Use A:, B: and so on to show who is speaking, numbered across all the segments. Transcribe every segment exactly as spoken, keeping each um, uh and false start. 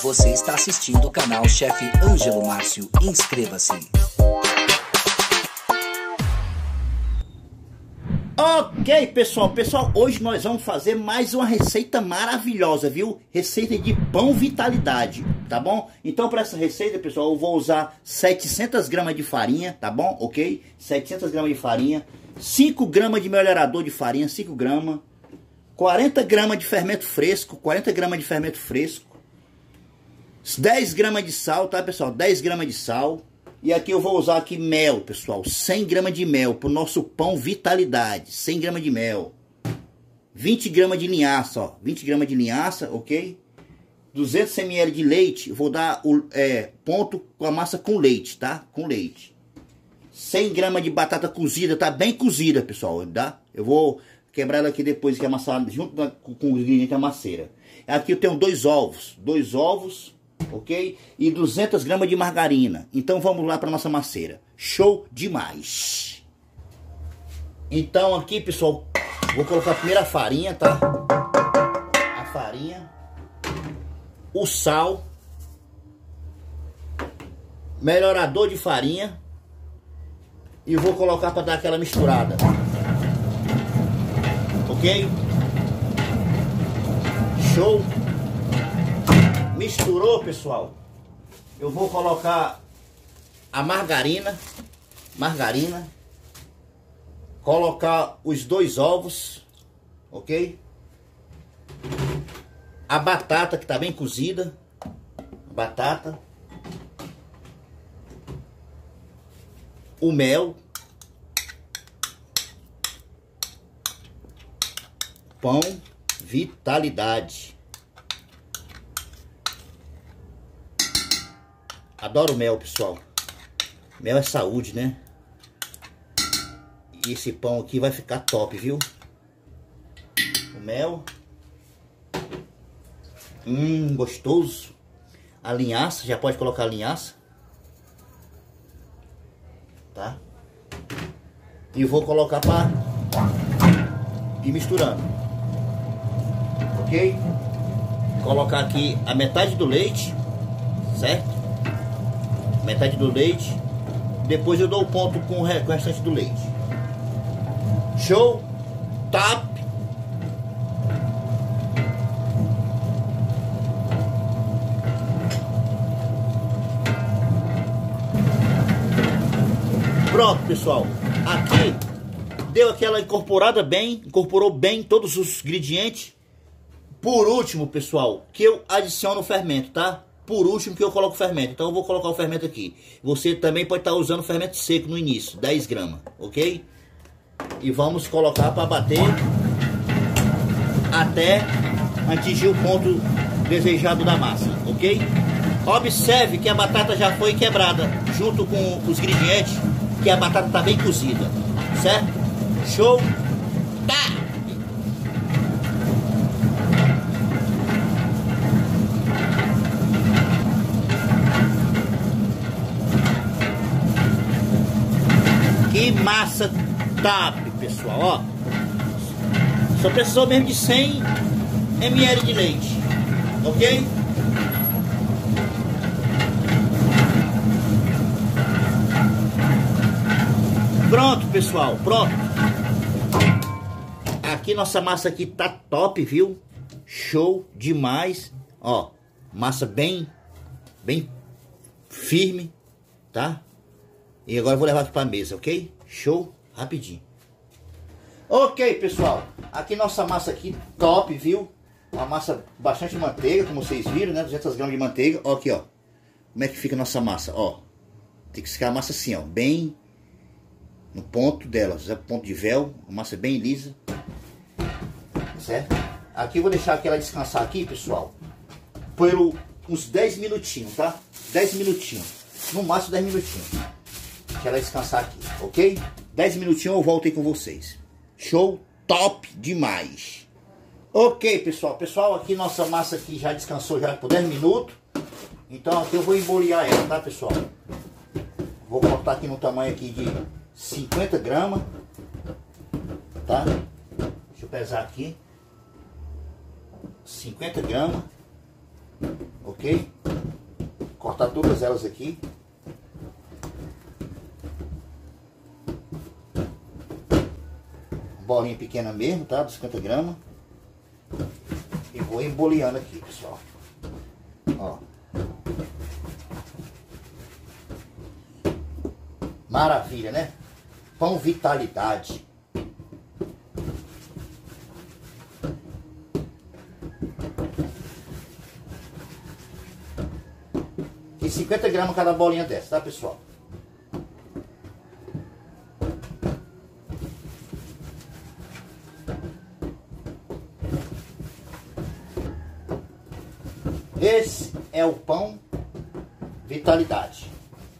A: Você está assistindo o canal Chefe Ângelo Márcio. Inscreva-se.
B: Ok, pessoal, pessoal, hoje nós vamos fazer mais uma receita maravilhosa, viu? Receita de pão vitalidade, tá bom? Então, para essa receita, pessoal, eu vou usar setecentas gramas de farinha, tá bom? Ok? setecentas gramas de farinha, cinco gramas de melhorador de farinha, cinco gramas, quarenta gramas de fermento fresco, quarenta gramas de fermento fresco, dez gramas de sal, tá, pessoal? dez gramas de sal. E aqui eu vou usar aqui mel, pessoal, cem gramas de mel para o nosso pão vitalidade, cem gramas de mel, vinte gramas de linhaça, ó, vinte gramas de linhaça, ok? duzentos mililitros de leite, eu vou dar o é, ponto com a massa com leite, tá? Com leite. cem gramas de batata cozida, tá? Bem cozida, pessoal, tá? Eu vou quebrar ela aqui depois que amassar junto da, com o ingrediente da maceira. Aqui eu tenho dois ovos, dois ovos, ok? E duzentas gramas de margarina. Então vamos lá para nossa maceira. Show demais! Então aqui, pessoal, vou colocar primeiro a farinha, tá? A farinha, o sal, melhorador de farinha, e vou colocar para dar aquela misturada, ok? Show! Misturou, pessoal, eu vou colocar a margarina, margarina, colocar os dois ovos, ok? A batata que tá bem cozida, batata, o mel, pão vitalidade. Adoro mel, pessoal. Mel é saúde, né? E esse pão aqui vai ficar top, viu? O mel. Hum, gostoso. A linhaça, já pode colocar a linhaça. Tá? E vou colocar para ir misturando. Ok? Colocar aqui a metade do leite, certo? Metade do leite. Depois eu dou o ponto com o restante do leite. Show. Top. Pronto, pessoal. Aqui deu aquela incorporada bem. Incorporou bem todos os ingredientes. Por último, pessoal, que eu adiciono o fermento, tá? Por último que eu coloco o fermento. Então eu vou colocar o fermento aqui. Você também pode estar usando o fermento seco no início, dez gramas, ok? E vamos colocar para bater até atingir o ponto desejado da massa, ok? Observe que a batata já foi quebrada junto com os ingredientes, que a batata está bem cozida, certo? Show? Tá! Que massa top, pessoal, ó. Só precisou mesmo de cem mililitros de leite, ok? Pronto, pessoal, pronto. Aqui nossa massa aqui tá top, viu? Show demais. Ó, massa bem, bem firme, tá? E agora eu vou levar aqui para a mesa, ok? Show, rapidinho. Ok, pessoal. Aqui nossa massa aqui top, viu? Uma massa bastante manteiga, como vocês viram, né? duzentas gramas de manteiga. Ó, aqui, ó. Como é que fica a nossa massa, ó. Tem que ficar a massa assim, ó. Bem no ponto dela. Ponto de véu. A massa bem lisa. Certo? Aqui eu vou deixar aqui ela descansar aqui, pessoal. Por uns dez minutinhos, tá? dez minutinhos. No máximo dez minutinhos. Deixa ela descansar aqui, ok? dez minutinhos eu volto aí com vocês. Show top demais. Ok, pessoal. Pessoal, aqui nossa massa aqui já descansou já por dez minutos. Então aqui eu vou embolear ela, tá, pessoal? Vou cortar aqui no tamanho aqui de cinquenta gramas. Tá? Deixa eu pesar aqui. cinquenta gramas. Ok? cortar todas elas aqui. Bolinha pequena mesmo, tá? De cinquenta gramas. E vou emboleando aqui, pessoal. Ó. Maravilha, né? Pão Vitalidade. E cinquenta gramas cada bolinha dessa, tá, pessoal? Esse é o Pão Vitalidade.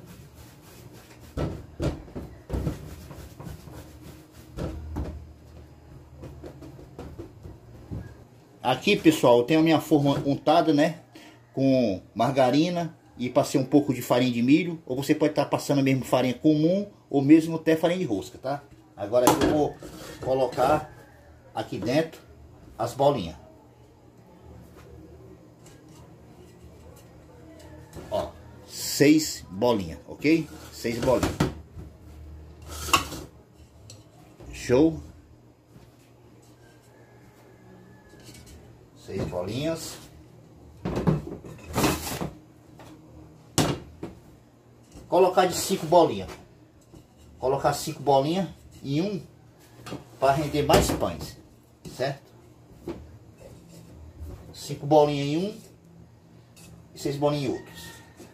B: Aqui, pessoal, eu tenho a minha forma untada, né? Com margarina e passei um pouco de farinha de milho. Ou você pode estar passando mesmo farinha comum ou mesmo até farinha de rosca, tá? Agora eu vou colocar aqui dentro as bolinhas. Ó, seis bolinhas, ok? Seis bolinhas. Show. Seis bolinhas. Colocar de cinco bolinhas. Colocar cinco bolinhas em um para render mais pães, certo? Cinco bolinhas em um e seis bolinhas em outros.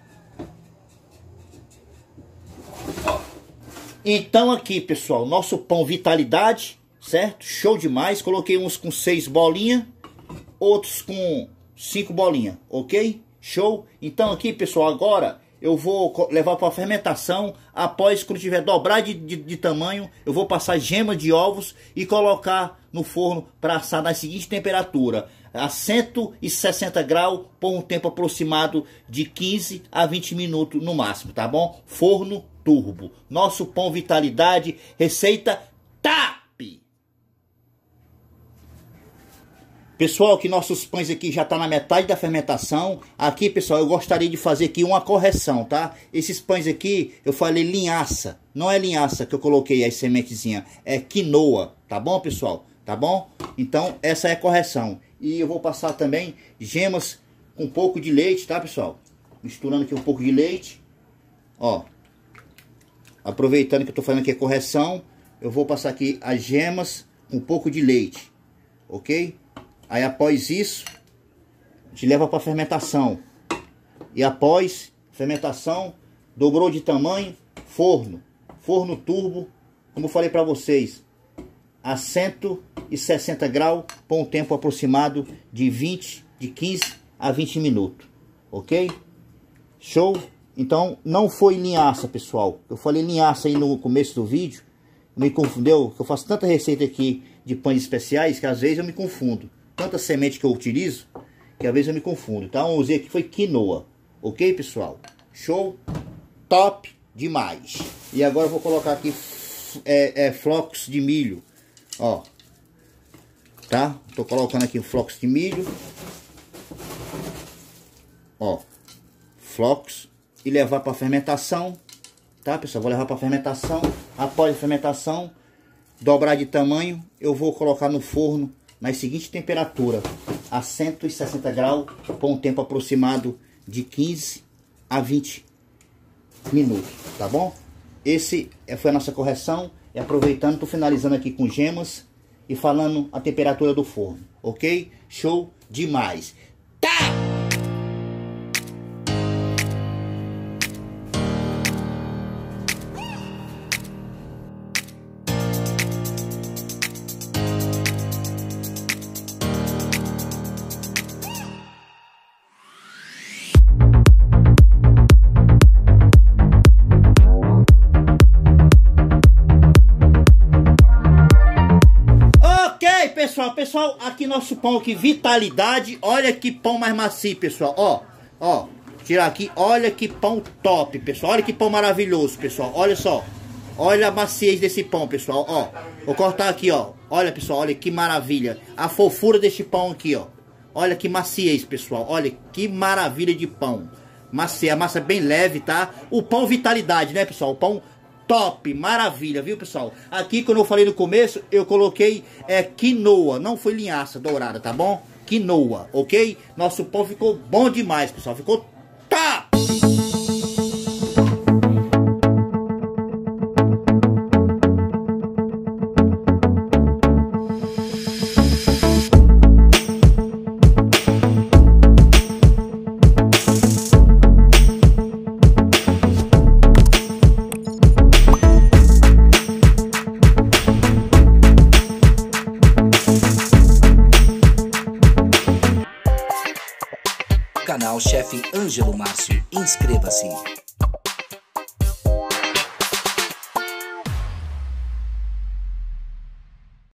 B: Ó. Então aqui, pessoal, nosso Pão Vitalidade, certo? Show demais. Coloquei uns com seis bolinhas, outros com cinco bolinhas, ok? Show? Então aqui, pessoal, agora eu vou levar para fermentação. Após, quando tiver dobrar de, de, de tamanho, eu vou passar gema de ovos e colocar no forno para assar na seguinte temperatura, a cento e sessenta graus, por um tempo aproximado de quinze a vinte minutos no máximo, tá bom? Forno turbo. Nosso Pão Vitalidade, receita top! Pessoal, que nossos pães aqui já tá na metade da fermentação. Aqui, pessoal, eu gostaria de fazer aqui uma correção, tá? Esses pães aqui, eu falei linhaça. Não é linhaça que eu coloquei as sementezinhas, é quinoa, tá bom, pessoal? Tá bom? Então, essa é a correção. E eu vou passar também gemas com um pouco de leite, tá, pessoal? Misturando aqui um pouco de leite. Ó. Aproveitando que eu tô fazendo aqui a correção, eu vou passar aqui as gemas com um pouco de leite, ok? Aí após isso, a gente leva para fermentação. E após fermentação, dobrou de tamanho, forno. Forno turbo, como eu falei para vocês, a cento e sessenta graus, por um tempo aproximado de vinte, de quinze a vinte minutos. Ok? Show? Então, não foi linhaça, pessoal. Eu falei linhaça aí no começo do vídeo. Me confundeu, que eu faço tanta receita aqui de pães especiais que às vezes eu me confundo. Tanta semente que eu utilizo, que às vezes eu me confundo. Então, eu usei aqui foi quinoa. Ok, pessoal? Show? Top demais. E agora eu vou colocar aqui é, é, flocos de milho. Ó. Tá? Tô colocando aqui flocos de milho. Ó. Flocos. E levar para fermentação. Tá, pessoal? Vou levar para fermentação. Após a fermentação, dobrar de tamanho, eu vou colocar no forno na seguinte temperatura, a cento e sessenta graus, por um tempo aproximado de quinze a vinte minutos, tá bom? Esse foi a nossa correção. E aproveitando, tô finalizando aqui com gemas e falando a temperatura do forno, ok? Show demais. Tá! Pessoal, pessoal, aqui nosso pão aqui, Vitalidade. Olha que pão mais macio, pessoal. Ó, ó, tirar aqui, olha que pão top, pessoal. Olha que pão maravilhoso, pessoal. Olha só, olha a maciez desse pão, pessoal. Ó, vou cortar aqui, ó. Olha, pessoal, olha que maravilha. A fofura desse pão aqui, ó. Olha que maciez, pessoal. Olha que maravilha de pão. Macia, a massa é bem leve, tá? O pão vitalidade, né, pessoal? O pão top, maravilha, viu, pessoal? Aqui, quando eu falei no começo, eu coloquei é, quinoa, não foi linhaça dourada, tá bom? Quinoa, ok? Nosso pão ficou bom demais, pessoal. Ficou top!
A: Canal Chefe Ângelo Márcio. Inscreva-se.